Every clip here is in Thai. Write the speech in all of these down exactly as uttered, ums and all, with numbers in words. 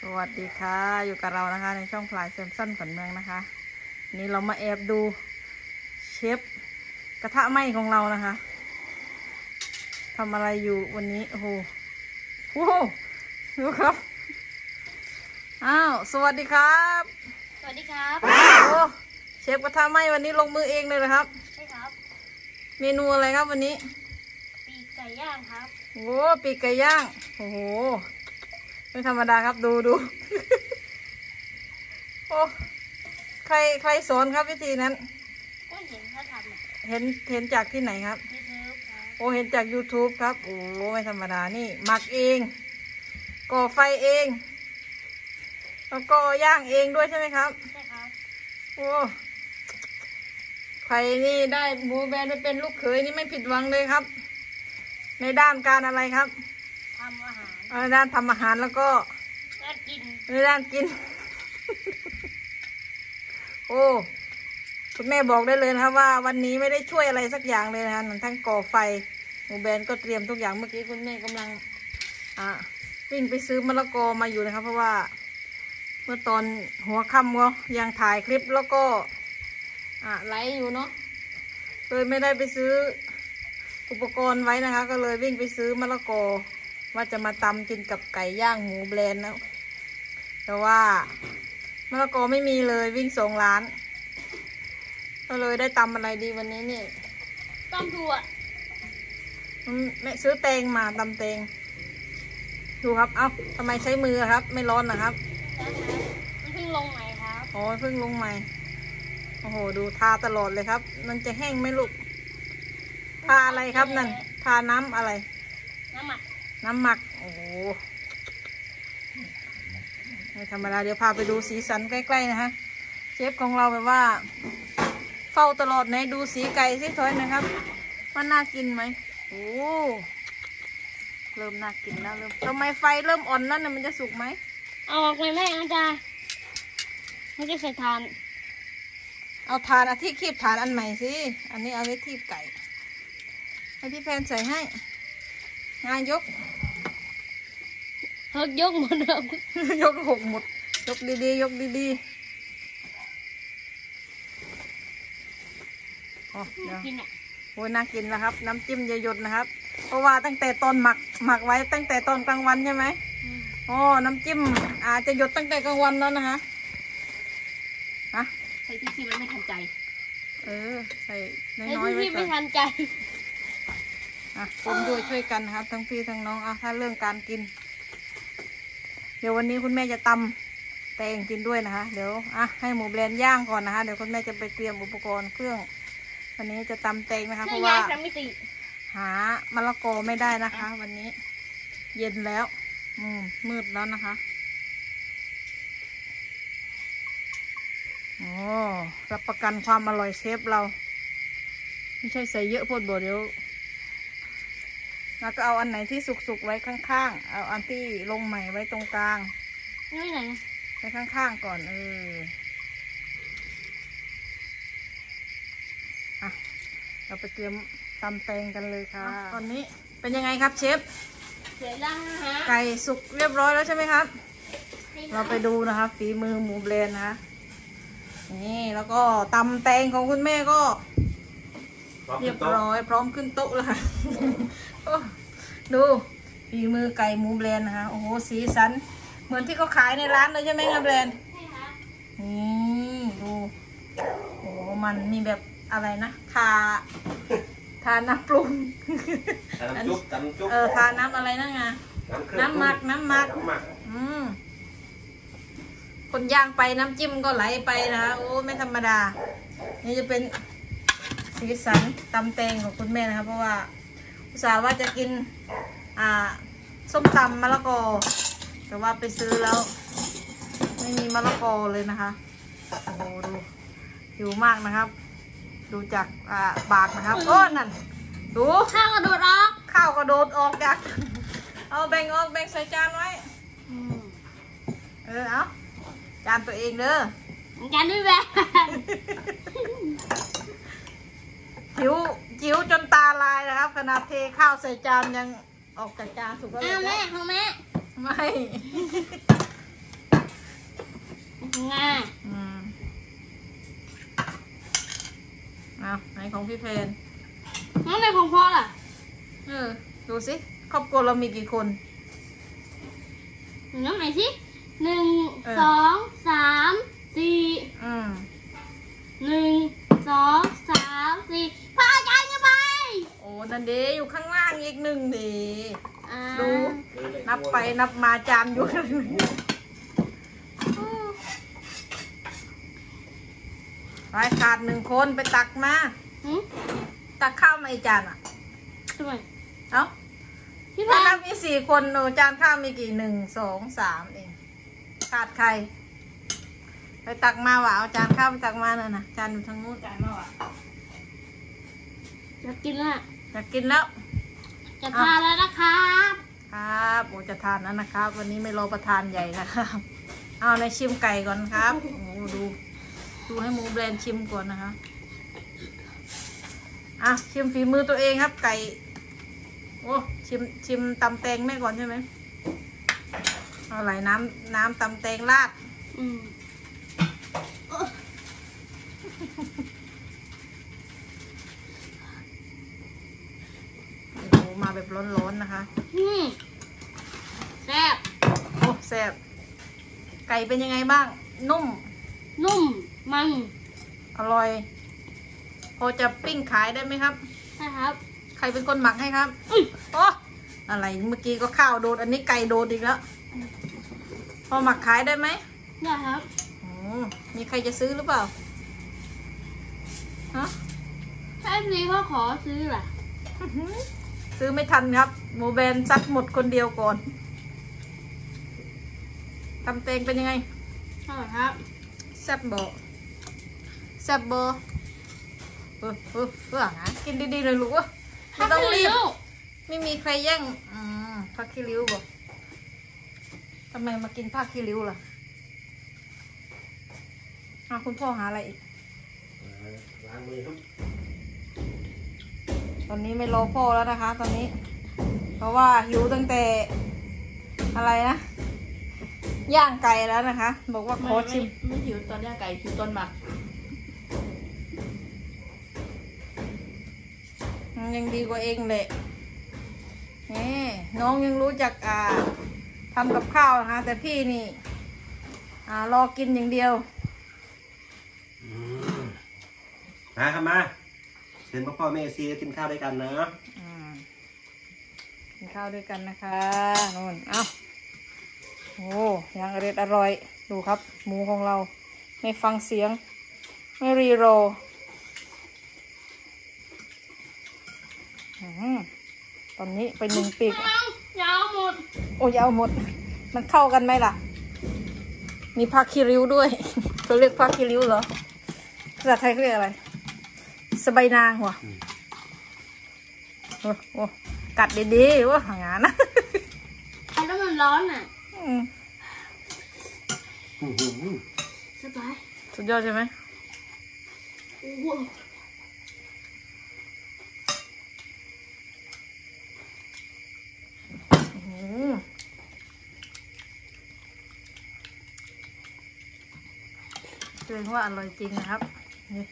วัสดีค่ะอยู่กับเรานะคะในช่องพลายแซมสันขวัญเมืองนะคะนี่เรามาแอบดูเชฟกระทะไหม้ของเรานะคะทำอะไรอยู่วันนี้โอ้โหโอ้โหดูครับอ้าวสวัสดีครับสวัสดีครับโอ้เชฟกระทะไหม้วันนี้ลงมือเองเลยนะครับใช่ครับเมนูอะไรครับวันนี้ปีกไก่ย่างครับโอ้ปีกไก่ย่างโอ้โหไม่ธรรมดาครับดูดูโอ้ใครใครสอนครับวิธีนั้นก็เห็นเขาทำเห็นเห็นจากที่ไหนครับยูทูบครับโอ้เห็นจาก ยูทูบ ครับโอ้ไม่ธรรมดานี่หมักเองก่อไฟเองแล้วก็ย่างเองด้วยใช่ไหมครับใช่ครับโอ้ใครนี่ได้หมูแบรนด์ไปเป็นลูกเขยนี่ไม่ผิดหวังเลยครับในด้านการอะไรครับทำอาหารในด้านทำอาหารแล้วก็ด้านกินในด้านกิน โอ้คุณแม่บอกได้เลยนะครับว่าวันนี้ไม่ได้ช่วยอะไรสักอย่างเลยนะทั้งก่อไฟหมูแบรนด์ก็เตรียมทุกอย่างเมื่อกี้คุณแม่กำลังอ่าวิ่งไปซื้อมะละกอมาอยู่นะครับเพราะว่าเมื่อตอนหัวค่ำก็ยังถ่ายคลิปแล้วก็อ่าไลฟ์อยู่เนาะเลยไม่ได้ไปซื้ออุปกรณ์ไว้นะคะก็เลยวิ่งไปซื้อมะละกอว่าจะมาตำกินกับไก่ย่างหมูแบรนด์นะแต่ว่ามะละกอไม่มีเลยวิ่งส่งร้านก็เลยได้ตำอะไรดีวันนี้นี่ตำถั่วแม่ซื้อแตงมาตำแตงดูครับเอ้าทำไมใช้มือครับไม่ร้อนนะครับมันเพิ่งลงใหม่ครับอ๋อเพิ่งลงใหม่โอ้โหดูทาตลอดเลยครับมันจะแห้งไหมลูกทาอะไรครับนั่นทาน้ำอะไรน้ำหมักน้ำหมักโอ้โหไม่ธรรมดาเดี๋ยวพาไปดูสีสันใกล้ๆนะคะเชฟของเราแบบว่าเฝ้าตลอดไหนดูสีไก่สิถอยนะครับว่าน่ากินไหมโอ้เริ่มน่ากินแล้วเริ่มทำไมไฟเริ่มอ่อนแล้วเนี่ยมันจะสุกไหมเอาออกเลยแม่อาจารย์ไม่ได้ใส่ทานเอาทานอาที่คีบฐานอันใหม่สิอันนี้เอาไว้ทีบไก่ให้พี่แพนใส่ให้งานยกเฮิกยกหมดเลยยกหกหมดยกดีๆยกดีๆโอ้เดี๋ยวโอ้ยน่ากินแล้วครับน้ำจิ้มจะหยดนะครับเพราะว่าตั้งแต่ตอนหมักหมักไว้ตั้งแต่ตอนกลางวันใช่ไหมอ๋อน้ำจิ้มอาจจะหยดตั้งแต่กลางวันแล้วนะคะฮะใส่ที่ที่มันไม่ทันใจเออใส่น้อยๆไว้ก่อนไม่ทันใจอ่ะคนด้วยช่วยกันครับทั้งพี่ทั้งน้องอ่ะถ้าเรื่องการกินเดี๋ยววันนี้คุณแม่จะตำแตงกินด้วยนะคะเดี๋ยวอ่ะให้หมูแบรนด์ย่างก่อนนะคะเดี๋ยวคุณแม่จะไปเตรียมอุปกรณ์เครื่องวันนี้จะตำแตงนะคะเพราะว่าหามะละกอไม่ได้นะคะวันนี้เย็นแล้วอืมมืดแล้วนะคะโอ้รับประกันความอร่อยเชฟเราไม่ใช่ใส่เยอะพอดบ่เดี๋ยวแล้วก็เอาอันไหนที่สุกๆไว้ข้างๆเอาอันที่ลงใหม่ไว้ตรงกลางนี่ไหนไว้ข้างๆก่อนเอออ่ะเราไปเตรียมตำแตงกันเลยค่ะตอนนี้เป็นยังไงครับเชฟเสร็จแล้วนะฮะไก่สุกเรียบร้อยแล้วใช่ไหมครับเราไปดูนะคะฝีมือหมูแบรนด์นะคะนี่แล้วก็ตำแตงของคุณแม่ก็เรียบร้อยพร้อมขึ้นโต๊ะแล้วค่ะดูฝีมือไก่หมูแบรนด์นะคะโอ้โหสีสันเหมือนที่เขาขายในร้านเลยใช่ไหมครับแบรนด์ใช่ค่ะนี่ดูโอ้มันมีแบบอะไรนะทาทาน้ำปรุงเออทาน้ำอะไรนั่นไงน้ำหมักน้ำหมักอืมคนย่างไปน้ำจิ้มก็ไหลไปนะคะโอ้ไม่ธรรมดานี่จะเป็นสีสันตำแตงของคุณแม่นะคะเพราะว่าอุตส่าห์ว่าจะกินอ่าส้มตำมะละกอแต่ว่าไปซื้อแล้วไม่มีมะละกอเลยนะคะโอ้โหดูหิวมากนะครับดูจากอ่าปากนะครับโอ้นั่นดูข้าวกระโดดออกข้าวกระโดดออกจากเอาแบ่งออกแบ่งใส่จานไว้เออเอาจานตัวเองเด้อจานด้วยแหวนจิ๋วจิ๋วจนตาลายนะครับขนาดเทข้าวใส่จานยังออกจากจานสุกแล้วอ้าวแม่ของแม่ไม่พี่เพนน้องในของพ่อล่ะเออดูสิครอบครัวเรามีกี่คนน้องไหนสิหนึ่งสองสามสี่อืมหนึ่งสองสามสี่พ่อใจจะไปโอ้นันเดอยู่ข้างล่างอีกหนึ่งเดอ่าดูนับไปนับมาจานอยู่ไปขาดหนึ่งคนไปตักมาหืมตักข้าวมาอีกจานอ่ะทำไมเอ้าพี่แพถ้าน นับมีสี่คนโอ้จานข้าวมีกี่หนึ่งสองสามเองขาดใคร ไปตักมาว่ะเอาจานข้าวไปตักมาเลยนะจานอยู่ทางนู้นจานมาว่ะจะกินแล้วน่ะอยากกินแล้วจะทานแล้วนะครับครับโอ้จะทานแล้วนะครับ วันนี้ไม่รอประทานใหญ่นะครับ เอาในชิมไก่ก่อนครับโอ้ดูดูให้หมูแบรนด์ชิมก่อนนะคะอ่ะชิมฝีมือตัวเองครับไก่โอ้ชิมชิมตำแตงแม่ก่อนใช่ไหมเอาไหลน้ำน้ำตำแตงราดอืมโอ้โหมาแบบร้อนๆนะคะอืมแซ่บโอ้แซ่บไก่เป็นยังไงบ้าง นุ่มนุ่มมันอร่อย พอจะปิ้งขายได้ไหมครับนะครับใครเป็นคนหมักให้ครับอุ้ยโอ้อะไรเมื่อกี้ก็ข้าวโดนอันนี้ไก่โดนอีกแล้ว พอหมักขายได้ไหมได้ครับโอ้มีใครจะซื้อหรือเปล่าฮะถ้าพี่เขาขอซื้อล่ะซื้อไม่ทันครับหมูแบนซัดหมดคนเดียวก่อนตำเตงเป็นยังไงใช่ครับแซ่บโบแซ่บโบเออเออเออนะกินดีๆเลยลูกวะไม่ต้องรีบ ไม่มีใครแย่งอืมผักขี้ริ้วบ่ทำไมมากินผักขี้ริ้วล่ะอ้าวคุณพ่อหาอะไรอีกล้างมือครับตอนนี้ไม่รอพ่อแล้วนะคะ ตอนนี้ เพราะว่าหิวตั้งแต่อะไรนะ ย่างไก่แล้วนะคะ บอกว่าขอชิมไม่หิวตอนย่างไก่หิวตอนหมักยังดีกว่าเองเลยนี่น้องยังรู้จักอ่าทำกับข้าวนะคะแต่พี่นี่ อ่ารอกินอย่างเดียวอืมมาครับมาเชิญพ่อพ่อแม่ซีกินข้าวด้วยกันนะอืมกินข้าวด้วยกันนะคะนู่นเอ้าโอ้ยังอร่อยอร่อยดูครับ หมูของเราไม่ฟังเสียง ไม่รีโรอืมตอนนี้ไปหนึ่งปีกยาวหมดโอ้ยเอาหมด มันเข้ากันไหมล่ะ มีผักขี้ริ้วด้วย เขาเรียกผักขี้ริ้วเหรอภาษาไทยเขาเรียกอะไรสะใบายนางหัวโอ้โหกัดดีๆว่าหางานนะไอ้แล้วมันร้อนอ่ะอืมอื้อหือสบายสุดยอดใช่ไหมโอ้โหอืมแสดงว่าอร่อยจริงนะครับนี่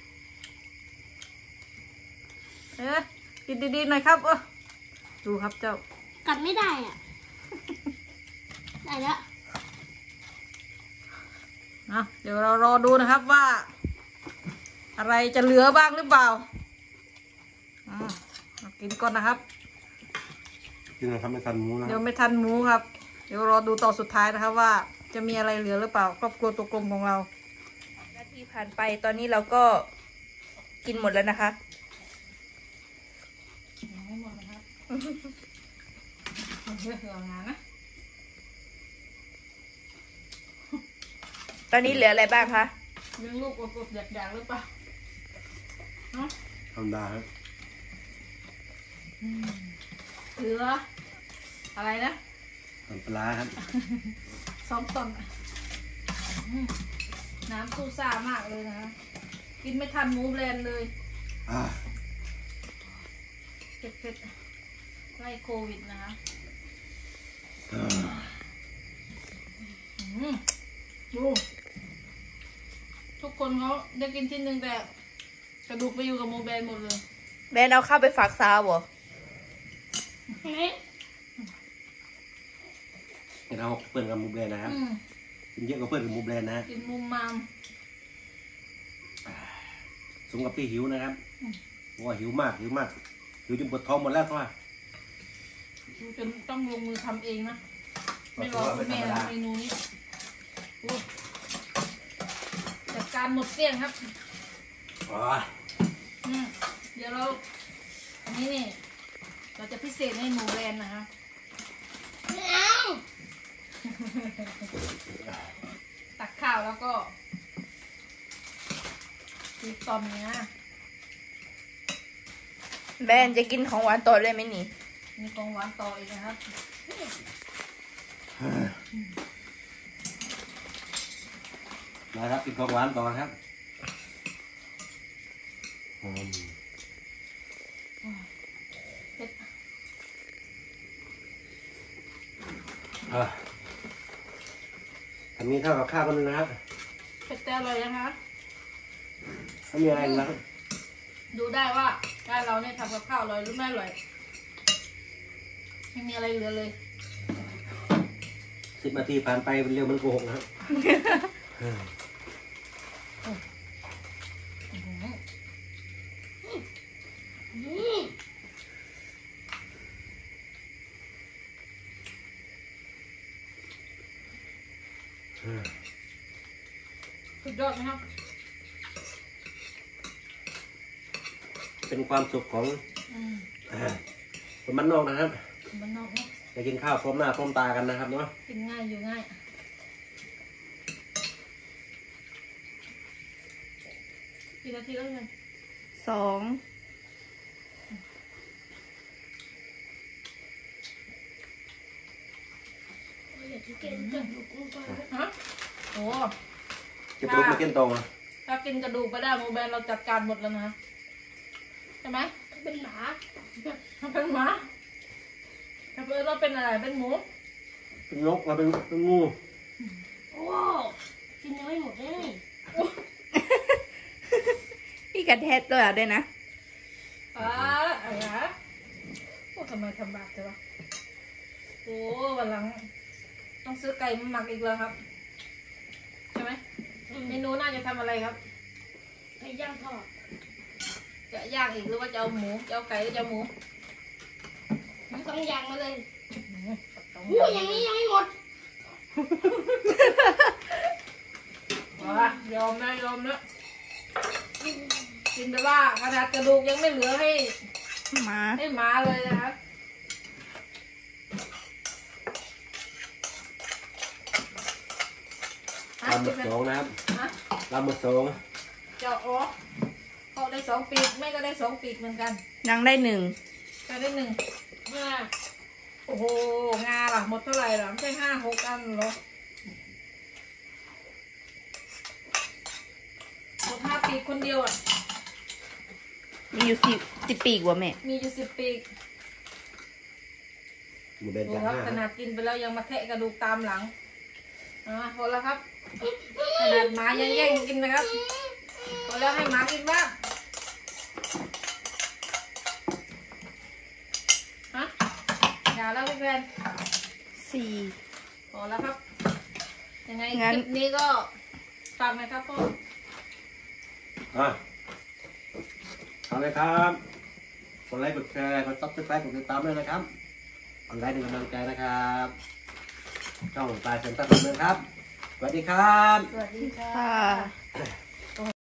เอ๊ะกินดีๆหน่อยครับเออดูครับเจ้ากัดไม่ได้อ่ะ ได้แล้วอ่ะเดี๋ยวเรารอดูนะครับว่า อะไรจะเหลือบ้างหรือเปล่าอ่าเอากินก่อนนะครับกินนะครับไม่ทันหมูนะคเดี๋ยรัวบไม่ทันหมูครับ เดี๋ยวรอดูตอนสุดท้ายนะครับว่า จะมีอะไรเหลือหรือเปล่าครอบครัวตัวกลมของเรานาทีผ่านไปตอนนี้เราก็กินหมดแล้วนะคะให้หมดนะครับเยอะเหลืองานนะตอนนี้เหลืออะไรบ้างคะยังลูกอดๆอยากๆหรือเปล่าฮะธรรมดาครับเหลืออะไรนะน้ำปลาครับสองตอนอ่ะอืมน้ำตู้ซ่ามากเลยนะกินไม่ทันหมูแบรนด์เลยอ่าเผ็ดๆไล่โควิดนะคะอ่าอืมดูทุกคนเขาได้กินชิ้นหนึ่งแต่กระดูกไปอยู่กับโมแบนหมดเลยแบนเอาเข้าไปฝากสาวบ่เห็นเอาเพื่อนกับมูเบรนนะครับอืมกินเยอะกว่าเพื่อนกับมูเบรนนะกินมุมมามสมกับที่หิวนะครับว่าหิวมากหิวมากหิวจนปวดท้องหมดแล้วท่าดูจนต้องลงมือทำเองนะไม่รอคุณแม่ทำเมนูนี้โอ้จัดการหมดเกลี้ยงครับอ๋ออืมเดี๋ยวเราอันนี้นี่เราจะพิเศษให้หมูแบรนด์นะคะไม่เอาตักข้าวแล้วก็ตีตอมเนี้ยแบนจะกินของหวานต่อได้ไหมนี่มีของหวานต่ออีกนะครับนะครับกินของหวานต่อครับอืมเผ็ดอ่ะทำนี้เท่ากับข้าวคนนึงนะครับเผ็ดแต่อร่อยนะคะถ้ามีอะไรนะครับดูได้ว่าบ้านเราเนี่ยทำกับข้าวอร่อยหรือไม่อร่อยไม่มีอะไรเหลือเลยสิบนาทีผ่านไปเป็นเร็วมันโกหกนะครับอืมสุดยอดนะครับเป็นความสุขของอืมอ่าคนบ้านนอกนะครับมันนอกเนาะจะกินข้าวพร้อมหน้าพร้อมตากันนะครับเนาะกินง่ายอยู่ง่ายกี่นาทีแล้วเนี่ยสองอยากจะกินจังลูกกูก่อนฮะโอ้จะปลุกมากินตรงอ่ะถ้ากินกระดูกไปได้โมแบนเราจัดการหมดแล้วนะใช่ไหมเป็นหมาถ้าเป็นหมาถ้าเป็นเราเป็นอะไรเป็นหมูเป็นนกมาเป็นเป็นงูโอ้กินยังไม่หมดเลยพี่กระแทกด้วยอ่ะด้วยนะอ่าอะไรนะโอ้ทำไมทำบาปจังวะโอ้วันหลังต้องซื้อไก่มาหมักอีกแล้วครับใช่ไหมเมนูน่าจะทำอะไรครับไก่ย่างทอดจะย่างอีกหรือว่าจะเอาหมูจะเอาไก่หรือจะเอาหมูสองอย่างมาเลยต้องอู้อย่างนี้ยังไม่หมดอ่ะยอมนะยอมนะกินแต่ว่าขนาดกระดูกยังไม่เหลือให้มาให้หมาเลยนะครับอ่ะลำหมดสองนะครับอ่ะลำหมดสองเจ้าอ๋อเขาได้สองปีกแม่ก็ได้สองปีกเหมือนกันนางได้หนึ่งก็ได้หนึ่งมาโอ้โหงาล่ะหมดเท่าไหร่ล่ะไม่ใช่ห้าหกอันหรอหมดห้าปีกคนเดียวอ่ะมีอยู่สิบสิบปีกว่าแม่มีอยู่สิบปีกหมูเบนดูจานครับห้าขนาดกินไปแล้วยังมาแทะกระดูกตามหลังอ่าพอแล้วครับขนาดหมายังแย่งกินนะครับพอแล้วให้หมากินบ้างฮะอย่าแล้วพี่แฟนสี่พอแล้วครับ ยังไงคงั้นลิปนี้ก็ฝากหน่อยครับพ่ออ่ะทำเลยครับกดไลค์กดแชร์กดซับสไครต์กดติดตามด้วยนะครับกดไลค์เป็นกำลังใจนะครับช่องปลายเซ็นเตอร์เมืองครับสวัสดีครับสวัสดีค่ะค่ะ